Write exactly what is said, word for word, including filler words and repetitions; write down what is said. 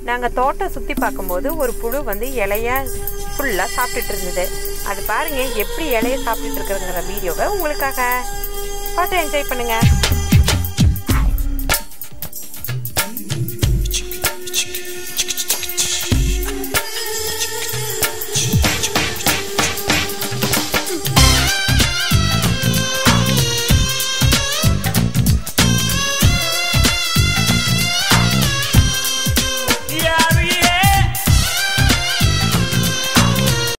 நாங்கள் தோட்டம் சுற்றி பார்க்கும்போது ஒரு புழு வந்து இலைய ஃபுல்லாக சாப்பிட்டுட்டு இருந்தது. அது பாருங்கள் எப்படி இலைய சாப்பிட்டுட்டு இருக்கிறதுங்கிற வீடியோவை உங்களுக்காக பார்த்து என்ஜாய் பண்ணுங்கள்.